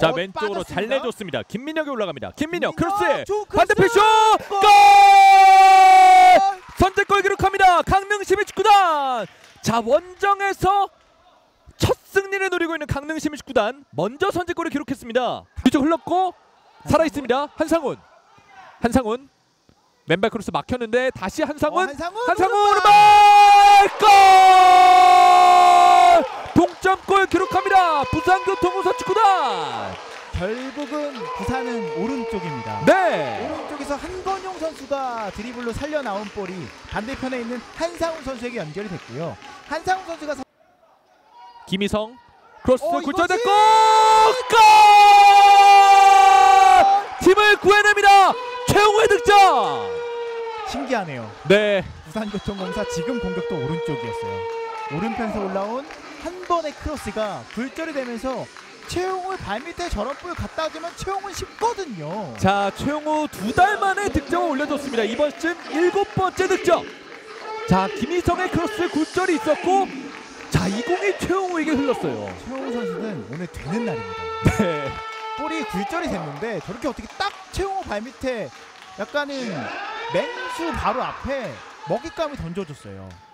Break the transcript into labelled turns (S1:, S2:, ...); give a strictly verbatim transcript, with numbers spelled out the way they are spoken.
S1: 자
S2: 어,
S1: 왼쪽으로 잘
S2: 빠졌습니다.
S1: 내줬습니다. 김민혁이 올라갑니다. 김민혁
S2: 김민혁,
S1: 크로스
S2: 조 크로스!
S1: 반대편 슛!
S2: 골!
S1: 골! 선제골 기록합니다. 강릉시민축구단. 자 원정에서 첫 승리를 노리고 있는 강릉시민축구단 먼저 선제골을 기록했습니다. 뒤쪽 흘렀고 살아있습니다. 한상훈 한상훈 맨발 크로스 막혔는데 다시 한상훈
S2: 어, 한상훈,
S1: 한상훈
S2: 오른발!
S1: 오른발 골! 동점골 기록합니다. 부산교통공사축구단.
S2: 결국은 부산은 오른쪽입니다.
S1: 네.
S2: 오른쪽에서 한건용 선수가 드리블로 살려 나온 볼이 반대편에 있는 한상훈 선수에게 연결이 됐고요. 한상훈 선수가 서...
S1: 김희성 크로스
S2: 어,
S1: 굴절됐고
S2: 이거지!
S1: 골! 팀을 구해냅니다. 최홍우의 득점.
S2: 신기하네요.
S1: 네.
S2: 부산교통공사 지금 공격도 오른쪽이었어요. 오른편에서 올라온 한 번의 크로스가 굴절이 되면서 최용우의 발밑에 저런 볼을 갖다 주면 최용우는 쉽거든요.
S1: 자 최용우 두 달 만에 득점을 올려줬습니다. 이번 시즌 일곱 번째 득점. 자 김희성의 크로스 굴절이 있었고 자 이 공이 최용우에게 흘렀어요.
S2: 최용우 선수는 오늘 되는 날입니다.
S1: 네.
S2: 볼이 굴절이 됐는데 저렇게 어떻게 딱 최용우 발밑에 약간은 맨수 바로 앞에 먹잇감을 던져줬어요.